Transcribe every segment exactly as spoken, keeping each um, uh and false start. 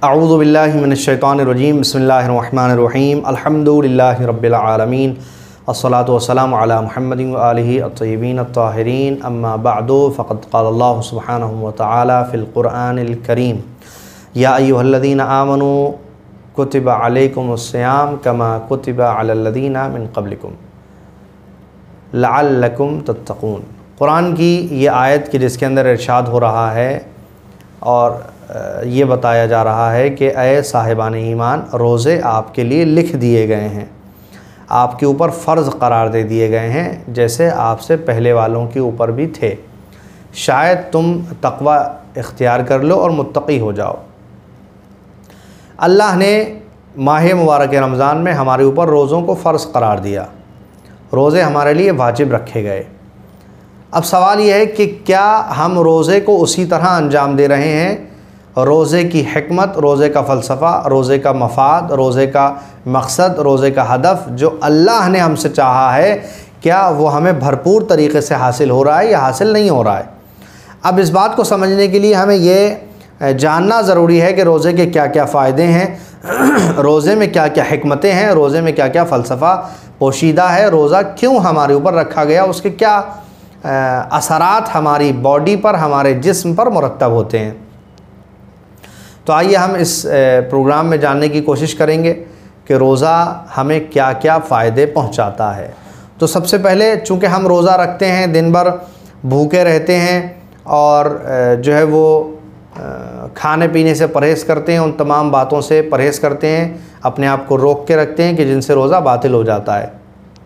अऊज़ु बिल्लाहि मिनश्शैतानिर्रजीम बिस्मिल्लाहिर्रहमानिर्रहीम अल्हम्दुलिल्लाहि रब्बिल आलमीन अस्सलातु वस्सलामु अला मुहम्मदिन व आलिहि अत्तय्यबीन अत्ताहिरीन अम्मा बअदु फ़क़द क़ाल अल्लाहु सुब्हानहु व तआला फ़िल क़ुरआनिल करीम या अय्युहल्लज़ीना आमनू कुतिबा अलैकुमुस्सियाम कमा कुतिबा अलल्लज़ीना मिन क़ब्लिकुम लअल्लकुम तत्तक़ून। कुरान की ये आयत की जिसके अंदर इरशाद हो रहा है और ये बताया जा रहा है कि ऐ साहिबान ईमान, रोज़े आपके लिए लिख दिए गए हैं, आपके ऊपर फ़र्ज़ करार दे दिए गए हैं जैसे आपसे पहले वालों के ऊपर भी थे, शायद तुम तक़वा इख्तियार कर लो और मुत्तक़ी हो जाओ। अल्लाह ने माह मुबारक रमज़ान में हमारे ऊपर रोज़ों को फ़र्ज़ करार दिया, रोज़े हमारे लिए वाजिब रखे गए। अब सवाल यह है कि क्या हम रोज़े को उसी तरह अंजाम दे रहे हैं? रोज़े की हिकमत, रोज़े का फ़लसफ़ा, रोज़े का मफ़ाद, रोज़े का मकसद, रोज़े का हदफ़ जो अल्लाह ने हमसे चाहा है, क्या वो हमें भरपूर तरीक़े से हासिल हो रहा है या हासिल नहीं हो रहा है? अब इस बात को समझने के लिए हमें ये जानना ज़रूरी है कि रोज़े के क्या क्या फ़ायदे हैं, रोज़े में क्या क्या हिकमतें हैं, रोज़े में क्या क्या फ़लसफ़ा पोशीदा है, रोज़ा क्यों हमारे ऊपर रखा गया, उसके क्या असरात हमारी बॉडी पर, हमारे जिस्म पर मुरतब होते हैं। तो आइए हम इस प्रोग्राम में जानने की कोशिश करेंगे कि रोज़ा हमें क्या क्या फ़ायदे पहुंचाता है। तो सबसे पहले, चूँकि हम रोज़ा रखते हैं, दिन भर भूखे रहते हैं और जो है वो खाने पीने से परहेज़ करते हैं, उन तमाम बातों से परहेज़ करते हैं, अपने आप को रोक के रखते हैं कि जिनसे रोज़ा बातिल हो जाता है।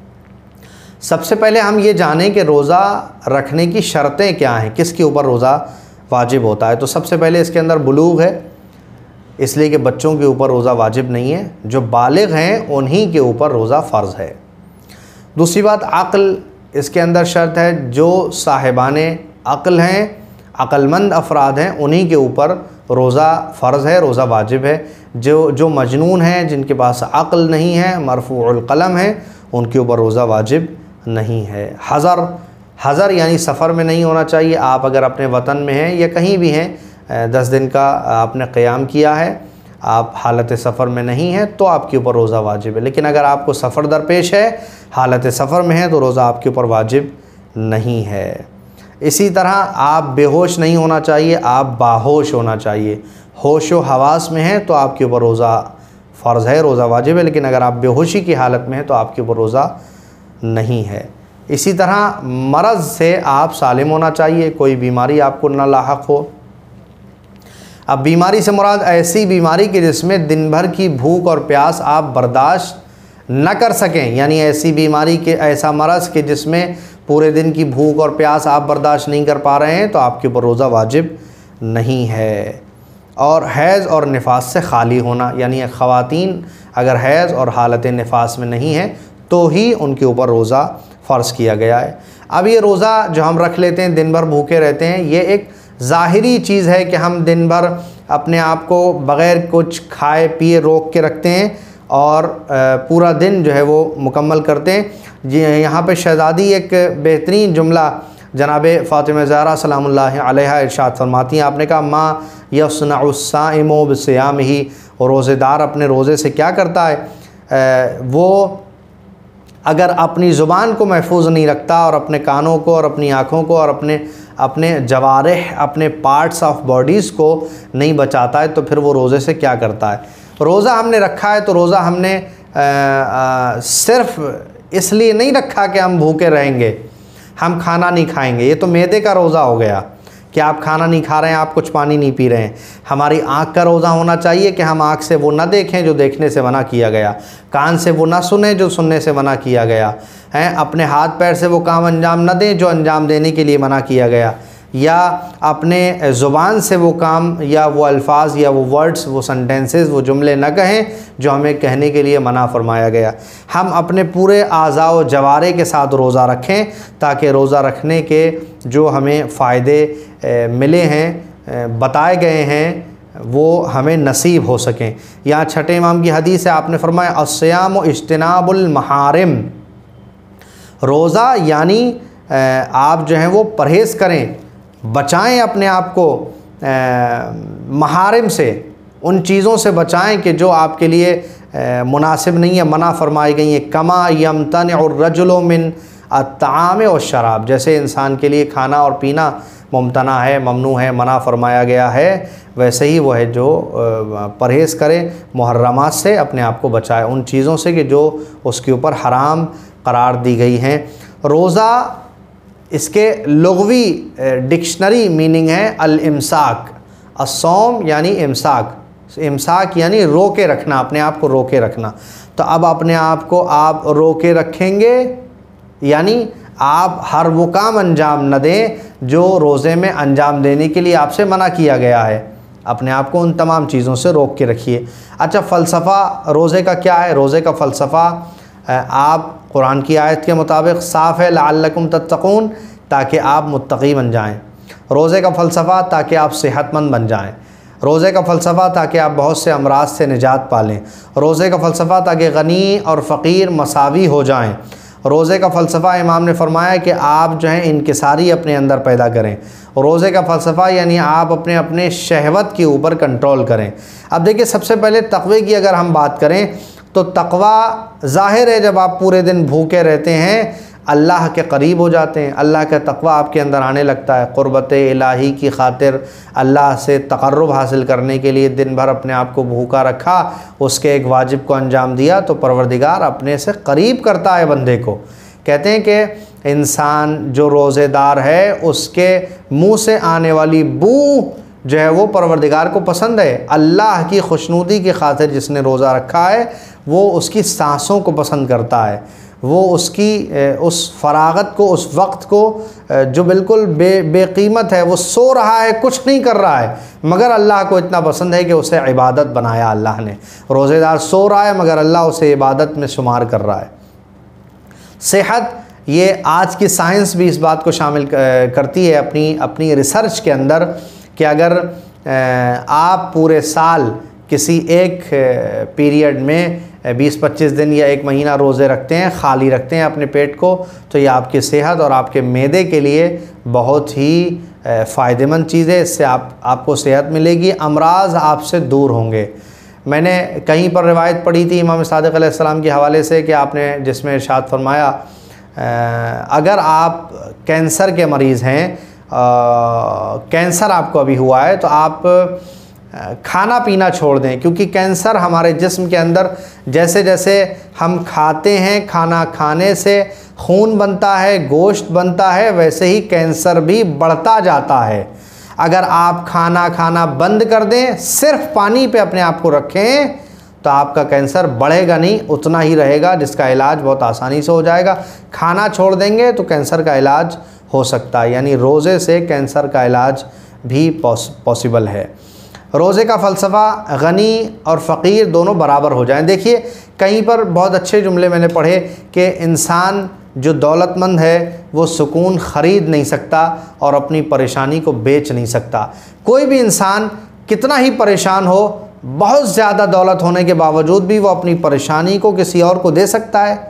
सबसे पहले हम ये जानें कि रोज़ा रखने की शर्तें क्या हैं, किसके ऊपर रोज़ा वाजिब होता है। तो सबसे पहले इसके अंदर बुलूग है, इसलिए कि बच्चों के ऊपर रोज़ा वाजिब नहीं है, जो बालिग हैं उन्हीं के ऊपर रोज़ा फ़र्ज़ है। दूसरी बात, अक़ल इसके अंदर शर्त है, जो साहिबाने अक़ल हैं, अक़लमंद अफराद हैं, उन्हीं के ऊपर रोज़ा फ़र्ज़ है, रोज़ा वाजिब है। जो जो मजनून हैं, जिनके पास अक़ल नहीं है, मरफ़ूउल क़लम है, उनके ऊपर रोज़ा वाजिब नहीं है। हज़र हज़र यानी सफ़र में नहीं होना चाहिए। आप अगर अपने वतन में हैं या कहीं भी हैं, दस दिन का आपने क़याम किया है, आप हालत सफ़र में नहीं हैं तो आपके ऊपर रोज़ा वाजिब है। लेकिन अगर आपको सफ़र दरपेश है, हालत सफ़र में है, तो रोज़ा आपके ऊपर वाजिब नहीं है। इसी तरह आप बेहोश नहीं होना चाहिए, आप बाहोश होना चाहिए। होश व हवास में हैं तो आपके ऊपर रोज़ा फ़र्ज़ है, रोज़ा वाजिब है। लेकिन अगर आप बेहोशी की हालत में हैं तो आपके ऊपर रोज़ा नहीं है। इसी तरह मरज़ से आप सालिम होना चाहिए, कोई बीमारी आपको ना लाहक हो। अब बीमारी से मुराद ऐसी बीमारी कि जिसमें दिन भर की भूख और प्यास आप बर्दाश्त न कर सकें, यानी ऐसी बीमारी के, ऐसा मरज़ कि जिसमें पूरे दिन की भूख और प्यास आप बर्दाश्त नहीं कर पा रहे हैं तो आपके ऊपर रोज़ा वाजिब नहीं है। और हैज़ और निफास से खाली होना, यानी ख़वातीन अगर हैज़ और हालत निफास में नहीं है तो ही उनके ऊपर रोज़ा फ़र्ज़ किया गया है। अब ये रोज़ा जो हम रख लेते हैं, दिन भर भूखे रहते हैं, ये एक ज़ाहिरी चीज़ है कि हम दिन भर अपने आप को बग़ैर कुछ खाए पिए रोक के रखते हैं और पूरा दिन जो है वो मुकम्मल करते हैं। जी, यहाँ पे शहज़ादी एक बेहतरीन जुमला जनाब फ़ातिमा ज़हरा सलामुल्लाहि अलैहा इरशाद फरमाती हैं। आपने कहा, मा यस्नउस्साइमु बिसियामिही, और रोज़ेदार अपने रोज़े से क्या करता है, वो अगर अपनी ज़ुबान को महफूज नहीं रखता और अपने कानों को और अपनी आँखों को और अपने अपने जवारिह, अपने पार्ट्स ऑफ बॉडीज़ को नहीं बचाता है तो फिर वो रोज़े से क्या करता है। रोज़ा हमने रखा है तो रोज़ा हमने आ, आ, सिर्फ़ इसलिए नहीं रखा कि हम भूखे रहेंगे, हम खाना नहीं खाएंगे। ये तो मैदे का रोज़ा हो गया कि आप खाना नहीं खा रहे हैं, आप कुछ पानी नहीं पी रहे हैं। हमारी आँख का रोज़ा होना चाहिए कि हम आँख से वो ना देखें जो देखने से मना किया गया, कान से वो ना सुने जो सुनने से मना किया गया है, अपने हाथ पैर से वो काम अंजाम ना दें जो अंजाम देने के लिए मना किया गया, या अपने ज़ुबान से वो काम या वो अल्फाज या वो वर्ड्स, वो सेंटेंसेस, वो जुमले न कहें जो हमें कहने के लिए मना फरमाया गया। हम अपने पूरे आज़ा व जवारे के साथ रोज़ा रखें ताकि रोज़ा रखने के जो हमें फ़ायदे मिले हैं, बताए गए हैं, वो हमें नसीब हो सकें। यहाँ छठे इमाम की हदीस है, आपने फरमाया, अस्सियाम इज्तिनाबुल महारिम, रोज़ा यानी आप जो हैं वो परहेज़ करें, बचाएं अपने आप को महारिम से, उन चीज़ों से बचाएं कि जो आपके लिए मुनासिब नहीं है, मना फरमाई गई हैं। कमा यमतन और रजुलो मिन अत्ताम और शराब, जैसे इंसान के लिए खाना और पीना मुमतना है, ममनू है, मना फरमाया गया है, वैसे ही वो है जो परहेज़ करे मुहर्रमात से, अपने आप को बचाए उन चीज़ों से कि जो उसके ऊपर हराम करार दी गई हैं। रोज़ा, इसके लुग़वी डिक्शनरी मीनिंग है अल इमसाक। अस्सौम यानी इमसाक, इमसाक यानी रोके रखना, अपने आप को रोके रखना। तो अब अपने आप को आप रोके रखेंगे, यानी आप हर वो काम अंजाम न दें जो रोज़े में अंजाम देने के लिए आपसे मना किया गया है। अपने आप को उन तमाम चीज़ों से रोक के रखिए। अच्छा, फ़लसफ़ा रोज़े का क्या है? रोज़े का फ़लसफ़ा आप कुरान की आयत के मुताबिक साफ़ है, लअल्लकुम तत्तक़ून, ताकि आप मुत्तक़ी बन जाएँ। रोज़े का फ़लसफ़ा ताकि आप सेहतमंद बन जाएँ। रोज़े का फ़लसफ़ा ताकि आप बहुत से अमराज से निजात पालें। रोज़े का फ़लसफ़ा ताकि गनी और फ़कीर मसावी हो जाएँ। रोज़े का फ़लसफ़ा इमाम ने फ़रमाया कि आप जो है इनकिसारी अपने अंदर पैदा करें। रोज़े का फ़लसफ़ा यानी आप अपने अपने शहवत के ऊपर कंट्रोल करें। अब देखिए, सबसे पहले तक़वे की अगर हम बात करें तो तक़वा ज़ाहिर है, जब आप पूरे दिन भूखे रहते हैं अल्लाह के करीब हो जाते हैं, अल्लाह का तक़वा आपके अंदर आने लगता है। क़ुर्बत इलाही की खातिर अल्लाह से तक़र्रुब हासिल करने के लिए दिन भर अपने आप को भूखा रखा, उसके एक वाजिब को अंजाम दिया, तो परवरदिगार अपने से करीब करता है बंदे को। कहते हैं कि इंसान जो रोज़ेदार है उसके मुँह से आने वाली बू जो है वो परवरदिगार को पसंद है। अल्लाह की खुशनुदी की खातिर जिसने रोज़ा रखा है वो उसकी सांसों को पसंद करता है, वो उसकी उस फरागत को, उस वक्त को जो बिल्कुल बे बेकीमत है, वो सो रहा है, कुछ नहीं कर रहा है, मगर अल्लाह को इतना पसंद है कि उसे इबादत बनाया अल्लाह ने। रोज़ेदार सो रहा है मगर अल्लाह उसे इबादत में शुमार कर रहा है। सेहत, ये आज की साइंस भी इस बात को शामिल करती है अपनी अपनी रिसर्च के अंदर कि अगर आप पूरे साल किसी एक पीरियड में बीस पच्चीस दिन या एक महीना रोज़े रखते हैं, खाली रखते हैं अपने पेट को, तो ये आपकी सेहत और आपके मैदे के लिए बहुत ही फ़ायदेमंद चीज़ है। इससे आप आपको सेहत मिलेगी, अमराज आपसे दूर होंगे। मैंने कहीं पर रिवायत पढ़ी थी इमाम सादिक़ अलैहिस्सलाम के हवाले से कि आपने जिसमें इरशाद फरमाया, अगर आप कैंसर के मरीज़ हैं, कैंसर आपको अभी हुआ है, तो आप खाना पीना छोड़ दें, क्योंकि कैंसर हमारे जिस्म के अंदर जैसे जैसे हम खाते हैं, खाना खाने से खून बनता है, गोश्त बनता है, वैसे ही कैंसर भी बढ़ता जाता है। अगर आप खाना खाना बंद कर दें, सिर्फ पानी पे अपने आप को रखें, तो आपका कैंसर बढ़ेगा नहीं, उतना ही रहेगा, जिसका इलाज बहुत आसानी से हो जाएगा। खाना छोड़ देंगे तो कैंसर का इलाज हो सकता है, यानी रोज़े से कैंसर का इलाज भी पॉसिबल है। रोज़े का फ़लसफ़ा गनी और फ़कीर दोनों बराबर हो जाएं। देखिए, कहीं पर बहुत अच्छे जुमले मैंने पढ़े कि इंसान जो दौलतमंद है वो सुकून ख़रीद नहीं सकता और अपनी परेशानी को बेच नहीं सकता। कोई भी इंसान कितना ही परेशान हो, बहुत ज़्यादा दौलत होने के बावजूद भी वो अपनी परेशानी को किसी और को दे सकता है,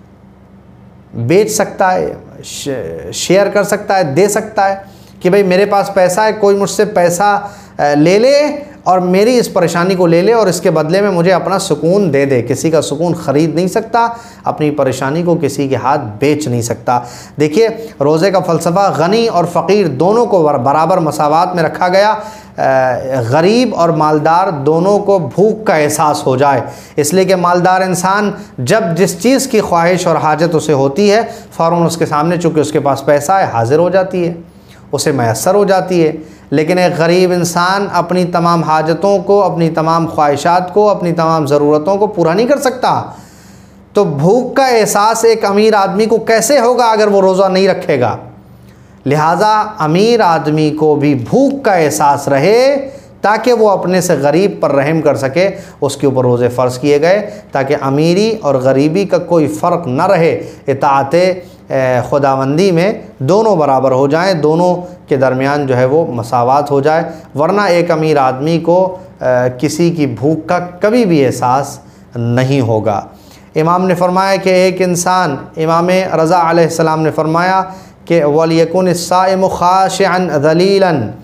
बेच सकता है, शेयर कर सकता है, दे सकता है कि भाई मेरे पास पैसा है, कोई मुझसे पैसा ले ले और मेरी इस परेशानी को ले ले और इसके बदले में मुझे अपना सुकून दे दे। किसी का सुकून ख़रीद नहीं सकता, अपनी परेशानी को किसी के हाथ बेच नहीं सकता। देखिए, रोज़े का फ़लसफ़ा गनी और फ़कीर दोनों को बराबर मसावात में रखा गया। गरीब और मालदार दोनों को भूख का एहसास हो जाए, इसलिए कि मालदार इंसान जब जिस चीज़ की ख्वाहिश और हाजत उसे होती है, फ़ौरन उसके सामने, चूँकि उसके पास पैसा है, हाजिर हो जाती है, उसे मैसर हो जाती है। लेकिन एक गरीब इंसान अपनी तमाम हाजतों को, अपनी तमाम ख्वाहिशात को, अपनी तमाम ज़रूरतों को पूरा नहीं कर सकता। तो भूख का एहसास एक अमीर आदमी को कैसे होगा अगर वो रोज़ा नहीं रखेगा? लिहाजा अमीर आदमी को भी भूख का एहसास रहे ताकि वो अपने से गरीब पर रहम कर सके, उसके ऊपर रोज़े फ़र्ज़ किए गए ताकि अमीरी और गरीबी का कोई फ़र्क न रहे। इताअत खुदावंदी में दोनों बराबर हो जाएं, दोनों के दरमियान जो है वो मसावात हो जाए, वरना एक अमीर आदमी को आ, किसी की भूख का कभी भी एहसास नहीं होगा। इमाम ने फरमाया कि एक इंसान, इमाम रज़ा अलैहिस्सलाम ने फरमाया कि वलियकुन अस्साइमु खाशिअन ज़लीलन,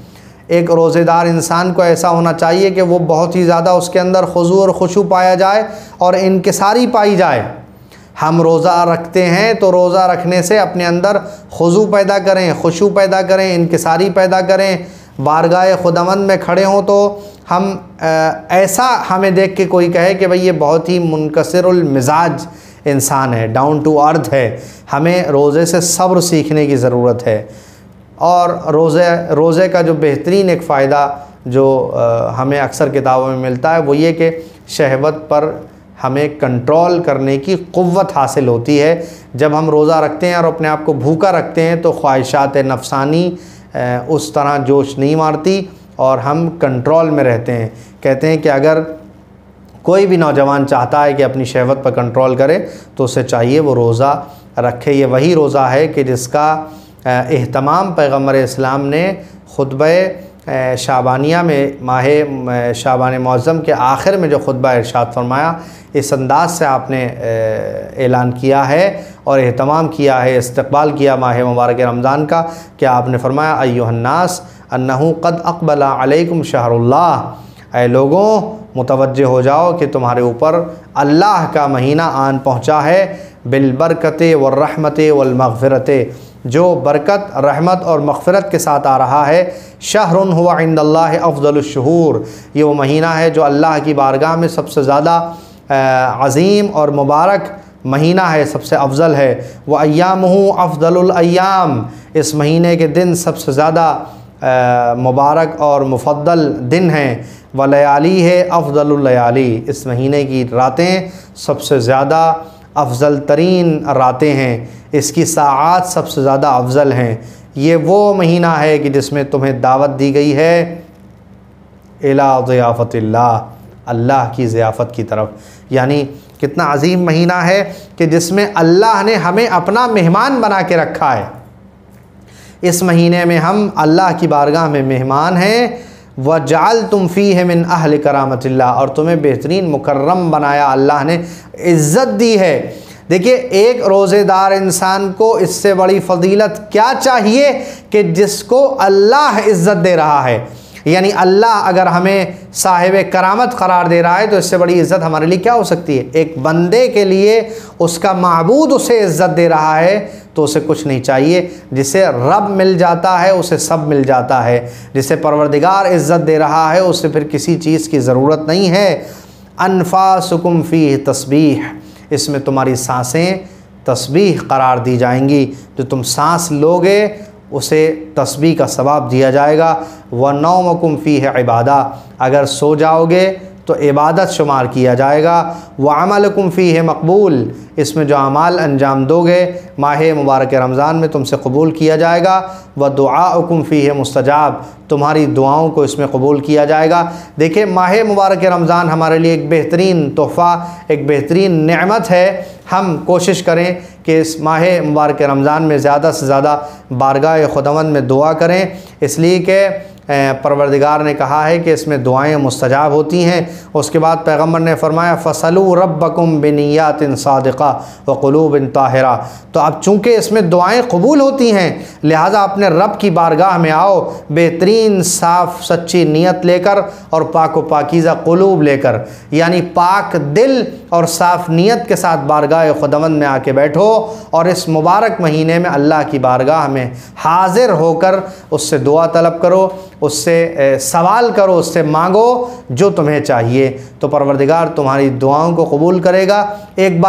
एक रोज़ेदार इंसान को ऐसा होना चाहिए कि वो बहुत ही ज़्यादा उसके अंदर खुशू और खुशू पाया जाए और इनकिसारी पाई जाए। हम रोज़ा रखते हैं तो रोज़ा रखने से अपने अंदर खुशू पैदा करें, खुशू पैदा करें, इनकिसारी पैदा करें। बारगाह खुदावंद में खड़े हों तो हम ऐसा हमें देख के कोई कहे कि भाई ये बहुत ही मुनकसिरुल मिजाज इंसान है, डाउन टू अर्थ है। हमें रोज़े से सब्र सीखने की ज़रूरत है। और रोज़े रोज़े का जो बेहतरीन एक फ़ायदा जो आ, हमें अक्सर किताबों में मिलता है वो ये कि शहवत पर हमें कंट्रोल करने की क़ुव्वत हासिल होती है। जब हम रोज़ा रखते हैं और अपने आप को भूखा रखते हैं तो ख्वाहिशात नफसानी उस तरह जोश नहीं मारती और हम कंट्रोल में रहते हैं। कहते हैं कि अगर कोई भी नौजवान चाहता है कि अपनी शहवत पर कंट्रोल करे तो उसे चाहिए वो रोज़ा रखे। ये वही रोज़ा है कि जिसका एहतमाम पैगम्बर इस्लाम ने खुतबा शाबानिया में माह शाबान मुअज़्ज़म के आखिर में जो खुतबा इरशाद फरमाया, इस अंदाज से आपने ऐलान किया है और एहतमाम किया है, इस्तक़बाल किया माह मुबारक रमज़ान का कि आपने फरमाया अय्युहन्नास अन्नहु क़द अक़बला अलैकुम शहरुल्लाह, ऐ लोगों मुतवज्जे हो जाओ कि तुम्हारे ऊपर अल्लाह का महीना आन पहुँचा है। बिलबरकते व रहमते वल मग़फ़िरते, जो बरकत रहमत और मग़फ़िरत के साथ आ रहा है। शहरुन हुवा इंदल्लाहि अफ़ज़लुश शुहूर, ये वो महीना है जो अल्लाह की बारगाह में सबसे ज़्यादा अज़ीम और मुबारक महीना है, सबसे अफजल है। व अय्यामुहु अफ़ज़लुल अय्याम, इस महीने के दिन सबसे ज़्यादा मुबारक और मुफ़द्दल दिन हैं। व लयाली है अफ़ज़लुल लयाली, इस महीने की रातें सबसे ज़्यादा अफजल तरीन रातें हैं, इसकी साआत सबसे ज़्यादा अफजल हैं। ये वो महीना है कि जिसमें तुम्हें दावत दी गई है इला ज़ियाफ़तिल्लाह, अल्लाह की ज़ियाफ़त की तरफ। यानी कितना अज़ीम महीना है कि जिसमें अल्लाह ने हमें अपना मेहमान बना के रखा है। इस महीने में हम अल्लाह की बारगाह में मेहमान हैं। वजअलतुम फ़ीहि मिन अहल करामतिल्लाह, और तुम्हें बेहतरीन मुकर्रम बनाया, अल्लाह ने इज़्ज़त दी है। देखिए, एक रोज़ेदार इंसान को इससे बड़ी फ़जीलत क्या चाहिए कि जिसको अल्लाह इज़्ज़त दे रहा है। यानी अल्लाह अगर हमें साहिब करामत करार दे रहा है तो इससे बड़ी इज़्ज़त हमारे लिए क्या हो सकती है। एक बंदे के लिए उसका माबूद उसे इज़्ज़त दे रहा है तो उसे कुछ नहीं चाहिए। जिसे रब मिल जाता है उसे सब मिल जाता है। जिसे परवरदिगार इज़्ज़त दे रहा है उसे फिर किसी चीज़ की ज़रूरत नहीं है। अनफासुकुम फ़ीह तस्बीह, इसमें तुम्हारी सांसें तस्बीह करार दी जाएंगी। जो तुम सांस लोगे उसे तस्बीह का सवाब दिया जाएगा। व नौमकुम फ़ीह इबादा, अगर सो जाओगे तो इबादत शुमार किया जाएगा। व अमलकुम फ़ीह मकबूल, इसमें जो अमाल अंजाम दोगे माह मुबारक रमज़ान में तुमसे कबूल किया जाएगा। व दुआउकुम फ़ीह मुस्तजाब, तुम्हारी दुआओं को इसमें कबूल किया जाएगा। देखिए, माह मुबारक रमज़ान हमारे लिए एक बेहतरीन तोहफ़ा, एक बेहतरीन नेमत है। हम कोशिश करें कि इस माह मुबारक रमज़ान में ज़्यादा से ज़्यादा बारगाह खुदावंद में दुआ करें, इसलिए कि परवरदिगार ने कहा है कि इसमें दुआएं मुस्तजाब होती हैं। उसके बाद पैगम्बर ने फरमाया फ़सलू रब्बकुम बिनियातिन सादिक़ा व क़ुलूबिन ताहिरा, तो अब चूँकि इसमें दुआएं कबूल होती हैं लिहाजा अपने रब की बारगाह में आओ बेहतरीन साफ़ सच्ची नीयत लेकर और पाक व पाकीज़ा क़ुलूब लेकर, यानी पाक दिल और साफ़ नीयत के साथ बारगाह खुदावंद में आके बैठो और इस मुबारक महीने में अल्लाह की बारगाह में हाज़िर होकर उससे दुआ तलब करो, उससे सवाल करो, उससे मांगो जो तुम्हें चाहिए, तो परवरदिगार तुम्हारी दुआओं को कबूल करेगा। एक बार